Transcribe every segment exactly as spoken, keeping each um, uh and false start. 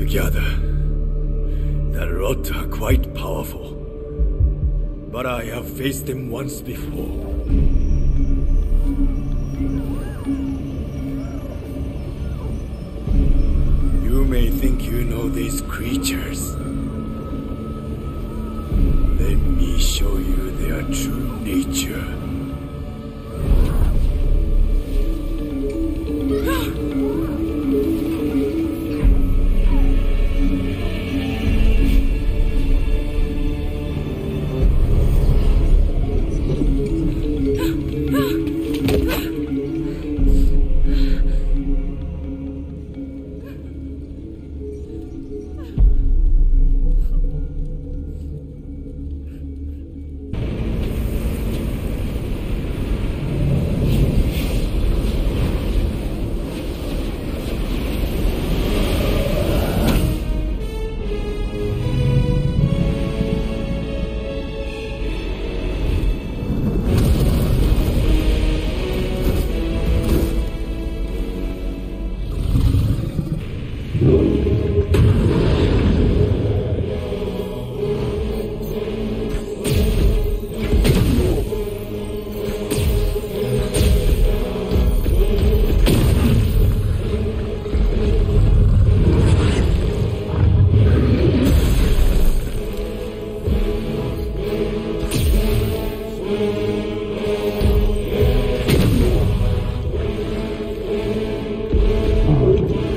gather, the Rot are quite powerful. But I have faced them once before. You may think you know these creatures. Let me show you their true nature. Oh.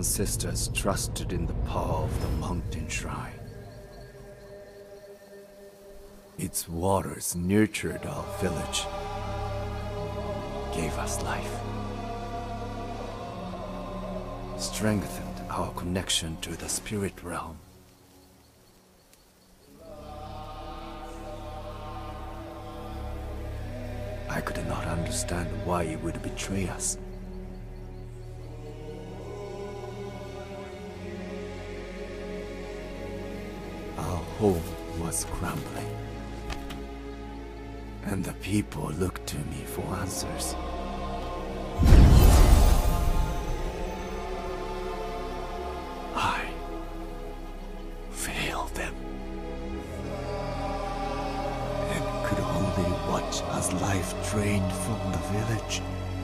ancestors trusted in the power of the mountain shrine. Its waters nurtured our village, gave us life, strengthened our connection to the spirit realm. I could not understand why he would betray us. Our home was crumbling, and the people looked to me for answers. I failed them, and could only watch as life drained from the village.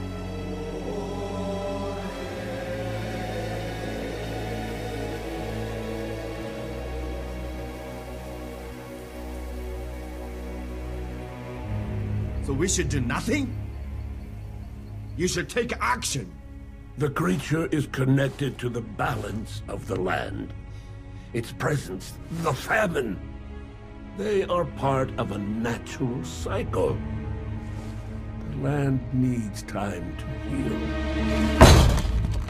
So we should do nothing? You should take action. The creature is connected to the balance of the land. Its presence, the famine. They are part of a natural cycle. The land needs time to heal.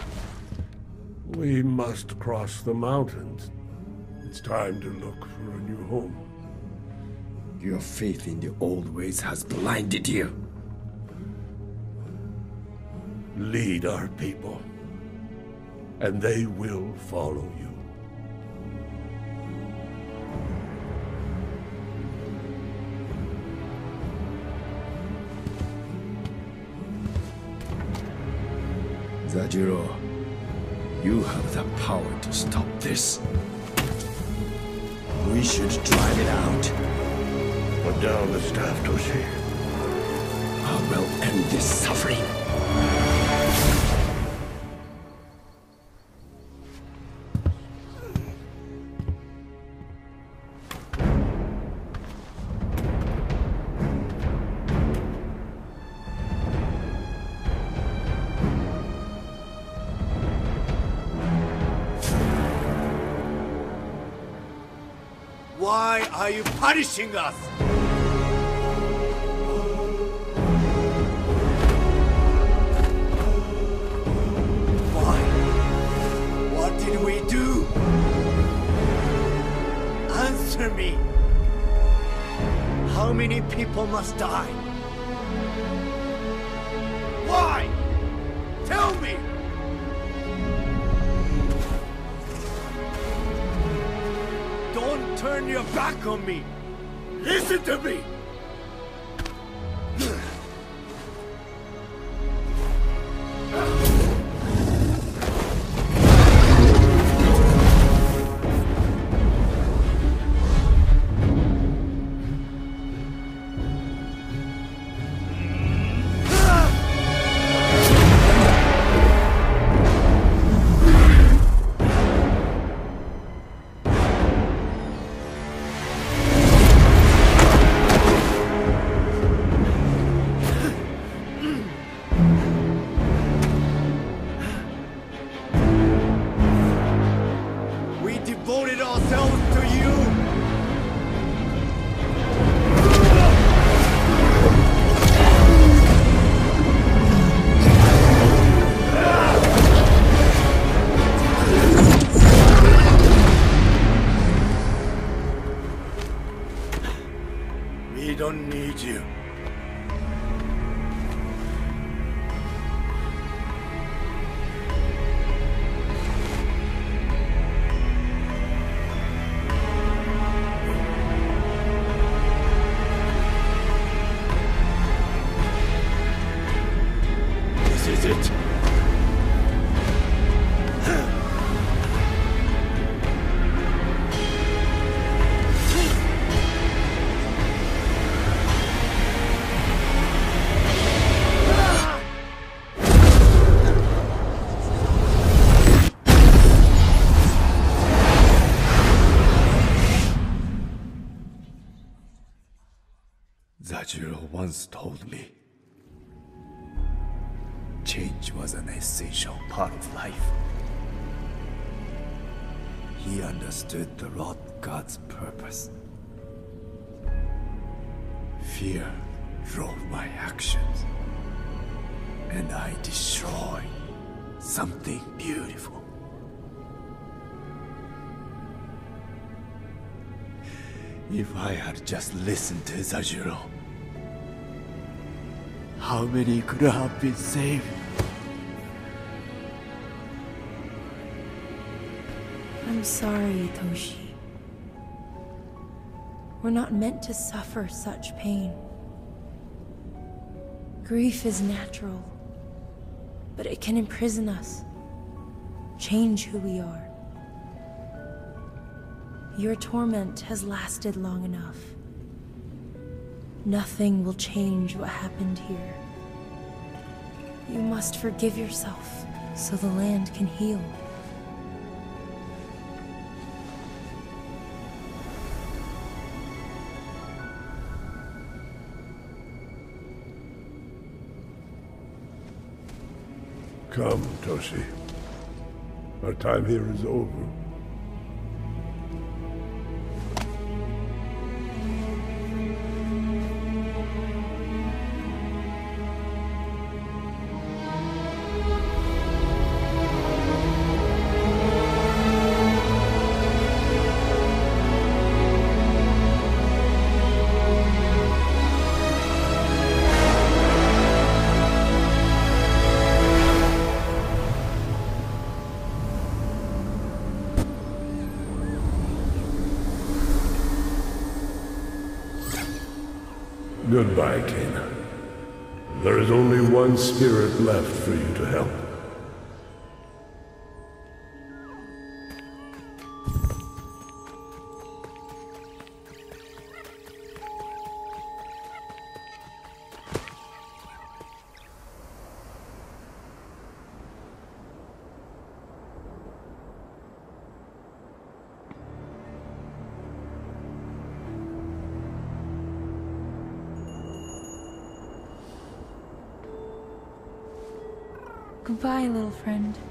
We must cross the mountains. It's time to look for a new home. Your faith in the old ways has blinded you. Lead our people, and they will follow you. Zajiro, you have the power to stop this. We should drive it out. Put down the staff, Toshi. I will end this suffering. Why are you punishing us? Why? What did we do? Answer me. How many people must die? Why? Tell me! Don't turn your back on me! Listen to me! We don't need you. This is it. Zajiro once told me, change was an essential part of life. he understood the Rot God's purpose. Fear drove my actions, and I destroyed something beautiful. If I had just listened to Zajiro, how many could have been saved? I'm sorry, Toshi. We're not meant to suffer such pain. Grief is natural, but it can imprison us, change who we are. Your torment has lasted long enough. Nothing will change what happened here. You must forgive yourself so the land can heal. Come, Toshi. Our time here is over. Goodbye, Kena. There is only one spirit left for you to help. Goodbye, little friend.